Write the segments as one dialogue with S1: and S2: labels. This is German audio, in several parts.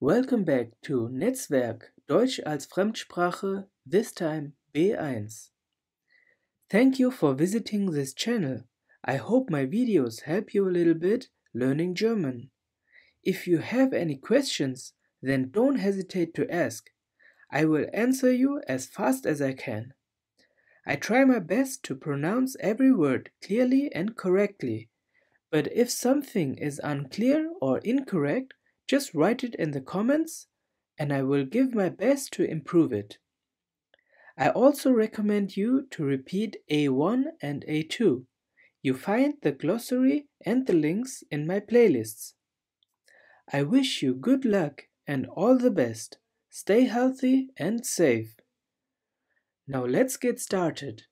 S1: Welcome back to Netzwerk Deutsch als Fremdsprache, this time B1. Thank you for visiting this channel. I hope my videos help you a little bit learning German. If you have any questions, then don't hesitate to ask. I will answer you as fast as I can. I try my best to pronounce every word clearly and correctly, but if something is unclear or incorrect, just write it in the comments and I will give my best to improve it. I also recommend you to repeat A1 and A2. You find the glossary and the links in my playlists. I wish you good luck and all the best. Stay healthy and safe. Now let's get started.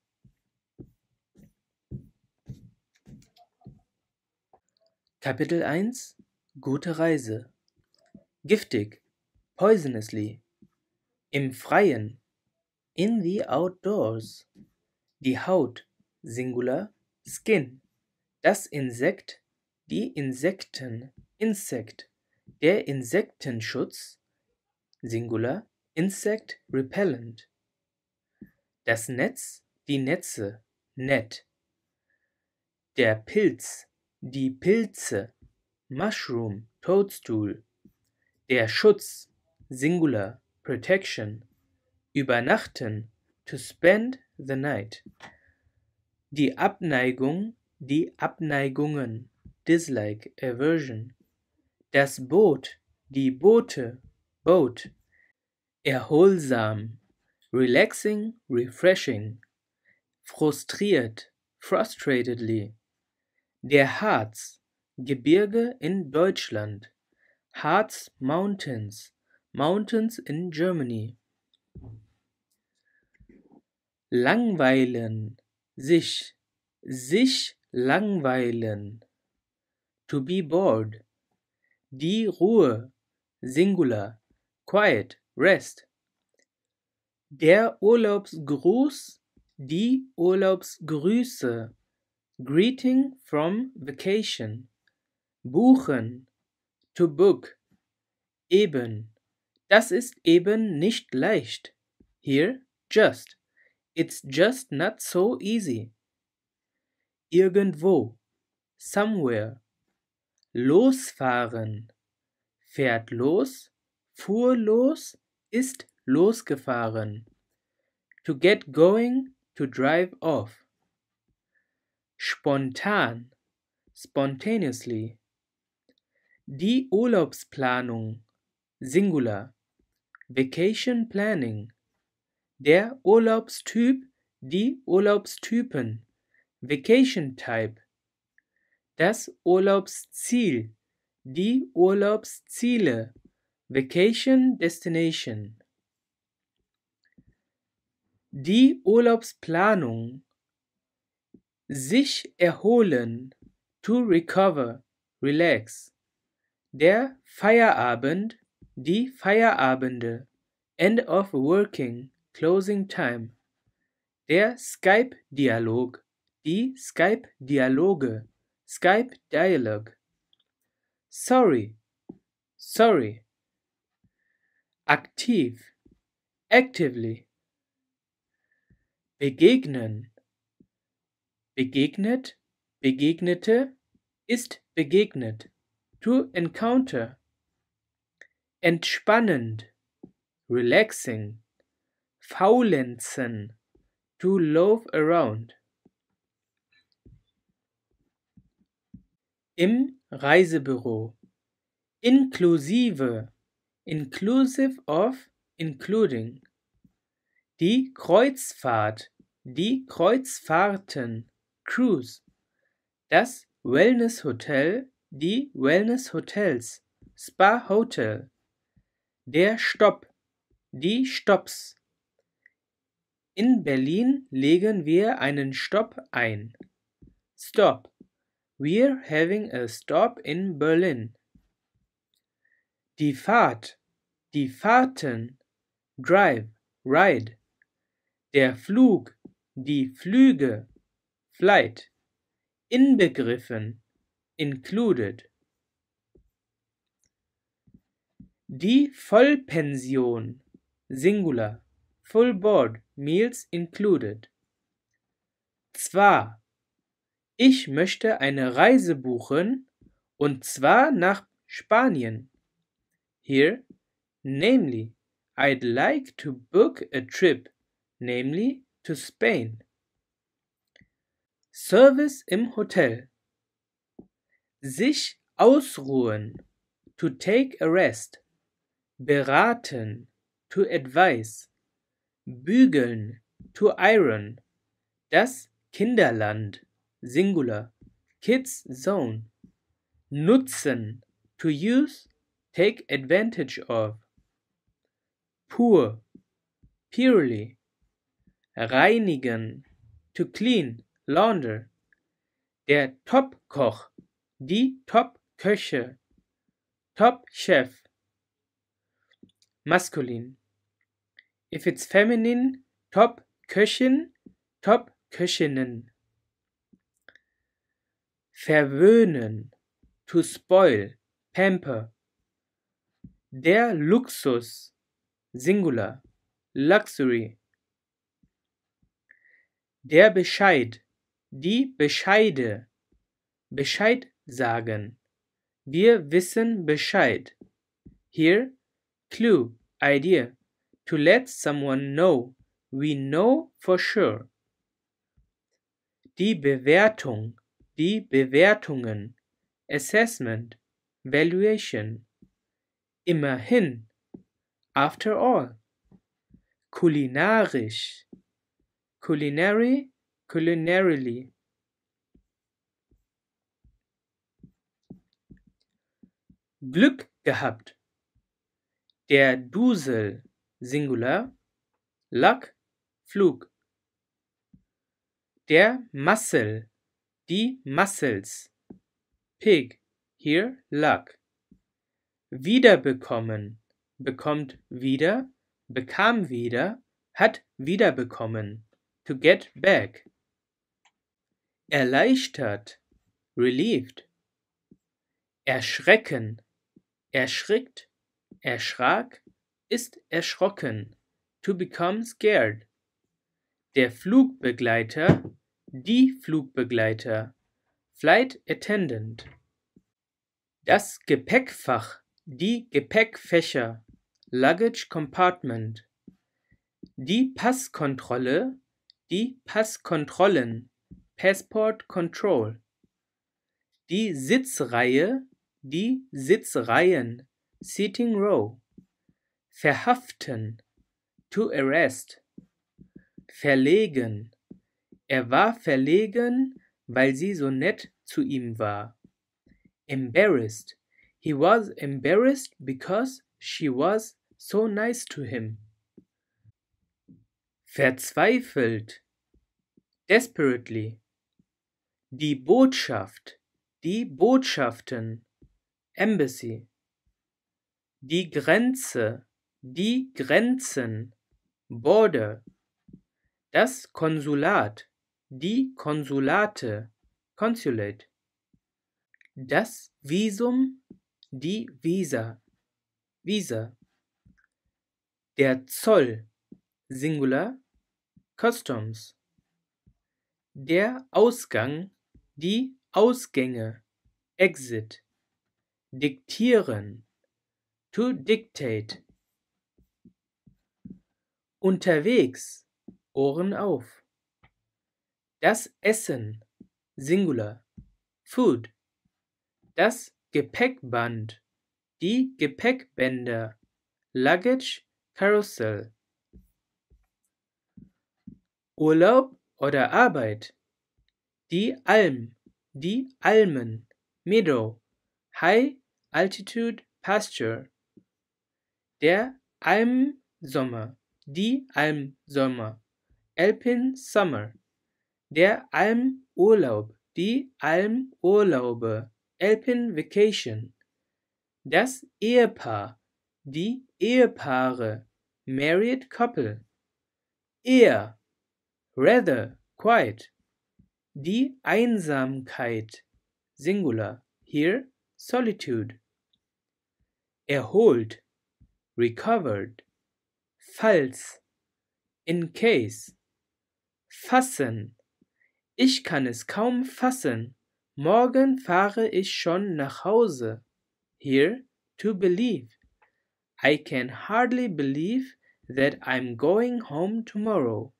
S1: Kapitel 1: Gute Reise. Giftig, poisonously. Im Freien, in the outdoors. Die Haut, Singular, Skin. Das Insekt, die Insekten, Insect. Der Insektenschutz, Singular, Insect Repellent. Das Netz, die Netze, Net. Der Pilz, die Pilze, Mushroom, Toadstool. Der Schutz, Singular, Protection. Übernachten, to spend the night. Die Abneigung, die Abneigungen, dislike, aversion. Das Boot, die Boote, boat. Erholsam, relaxing, refreshing. Frustriert, frustratedly. Der Harz, Gebirge in Deutschland. Harz Mountains, mountains in Germany. Langweilen, sich langweilen. To be bored. Die Ruhe, Singular, quiet, rest. Der Urlaubsgruß, die Urlaubsgrüße, greeting from vacation. Buchen, to book. Eben, das ist eben nicht leicht. Here, just. It's just not so easy. Irgendwo, somewhere. Losfahren, fährt los, fuhr los, ist losgefahren. To get going, to drive off. Spontan, spontaneously. Die Urlaubsplanung, Singular. Vacation planning. Der Urlaubstyp, die Urlaubstypen. Vacation type. Das Urlaubsziel, die Urlaubsziele. Vacation destination. Die Urlaubsplanung. Sich erholen, to recover, relax. Der Feierabend, die Feierabende. End of working, closing time. Der Skype-Dialog, die Skype-Dialoge, Skype-Dialog. Sorry, sorry. Aktiv, actively. Begegnen, begegnet, begegnete, ist begegnet. To encounter. Entspannend, relaxing. Faulenzen, to loaf around. Im Reisebüro. Inklusive, inclusive of, including. Die Kreuzfahrt, die Kreuzfahrten, cruise. Das Wellnesshotel, die Wellnesshotels, Spa Hotel. Der Stopp, die Stopps. In Berlin legen wir einen Stopp ein. Stop. We're having a stop in Berlin. Die Fahrt, die Fahrten, drive, ride. Der Flug, die Flüge, flight. Inbegriffen, included. Die Vollpension, Singular, full board, meals included. Zwar, ich möchte eine Reise buchen, und zwar nach Spanien. Here, namely, I'd like to book a trip, namely to Spain. Service im Hotel. Sich ausruhen, to take a rest. Beraten, to advise. Bügeln, to iron. Das Kinderland, Singular, Kids Zone. Nutzen, to use, take advantage of. Pur, purely. Reinigen, to clean, launder. Der Top-Koch, die Top-Köche, Top-Chef. Maskulin. If it's feminine, Top-Köchin, Top-Köchinnen. Verwöhnen, to spoil, pamper. Der Luxus, Singular, luxury. Der Bescheid, die Bescheide, Bescheid sagen. Wir wissen Bescheid. Here, clue, idea, to let someone know. We know for sure. Die Bewertung, die Bewertungen, assessment, valuation. Immerhin, after all. Kulinarisch, culinary, culinarily. Glück gehabt. Der Dusel, Singular, Luck, Flug. Der Muscle, die Muscles, Pig, here, luck. Wiederbekommen, bekommt wieder, bekam wieder, hat wiederbekommen, to get back. Erleichtert, relieved. Erschrecken, erschrickt, erschrak, ist erschrocken, to become scared. Der Flugbegleiter, die Flugbegleiter, Flight Attendant. Das Gepäckfach, die Gepäckfächer, Luggage Compartment. Die Passkontrolle, die Passkontrollen, Passport Control. Die Sitzreihe, die Sitzreihen, Seating Row. Verhaften, to arrest. Verlegen. Er war verlegen, weil sie so nett zu ihm war. Embarrassed. He was embarrassed because she was so nice to him. Verzweifelt. Desperately. Die Botschaft. Die Botschaften. Embassy. Die Grenze. Die Grenzen. Border. Das Konsulat. Die Konsulate. Consulate. Das Visum. Die Visa. Visa. Der Zoll. Singular. Customs. Der Ausgang. Die Ausgänge. Exit. Diktieren. To dictate. Unterwegs. Ohren auf. Das Essen. Singular. Food. Das Gepäckband. Die Gepäckbänder. Luggage Carousel. Urlaub oder Arbeit. Die Alm. Die Almen. Meadow. High Altitude Pasture. Der Almsommer. Die Almsommer. Alpine Summer. Der Almurlaub. Die Almurlaube. Alpine Vacation. Das Ehepaar. Die Ehepaare. Married Couple. Eher. Rather. Quite. Die Einsamkeit. Singular. Here. Solitude. Erholt. recovered. Falls, in case. Fassen, ich kann es kaum fassen. Morgen fahre ich schon nach Hause. Here, to believe. I can hardly believe that I'm going home tomorrow.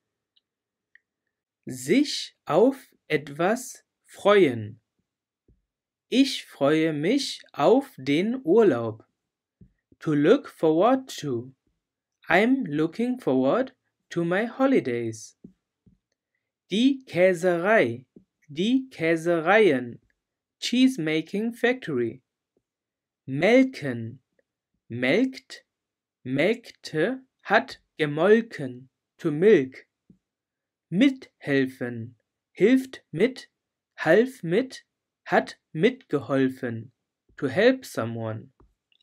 S1: Sich auf etwas freuen. Ich freue mich auf den Urlaub. To look forward to. I'm looking forward to my holidays. Die Käserei, die Käsereien. Cheese-making factory. Melken, melkt, melkte, hat gemolken. To milk. Mithelfen, hilft mit, half mit, hat mitgeholfen. To help someone.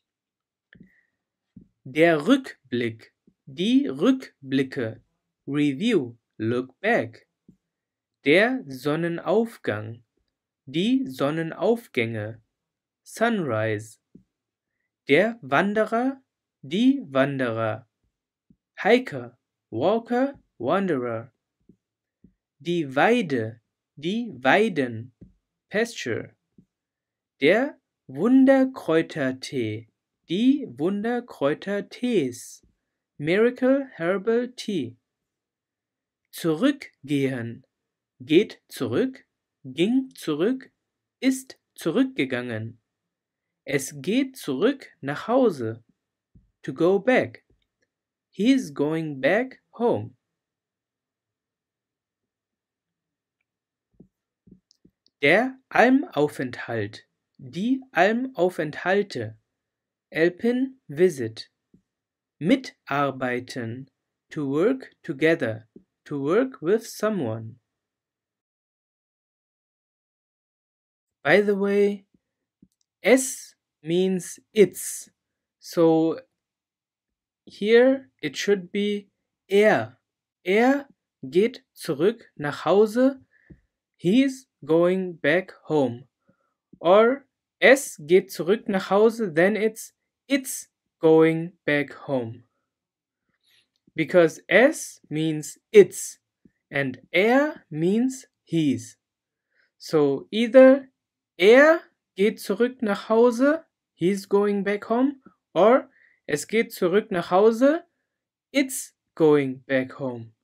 S1: Der Rückblick, die Rückblicke. Review, look back. Der Sonnenaufgang, die Sonnenaufgänge. Sunrise. Der Wanderer, die Wanderer. Hiker, walker, wanderer. Die Weide, die Weiden. Pasture. Der Wunderkräutertee, die Wunderkräutertees. Miracle Herbal Tea. Zurückgehen, geht zurück, ging zurück, ist zurückgegangen. Es geht zurück nach Hause. To go back. He's going back home. Der Almaufenthalt, die Almaufenthalte. Alpine visit. Mitarbeiten. To work together. To work with someone. By the way, es means it's. So here it should be er. Er geht zurück nach Hause. He's going back home. Or es geht zurück nach Hause, then it's going back home. Because es means it's and er means he's. So either er geht zurück nach Hause, he's going back home, or es geht zurück nach Hause, it's going back home.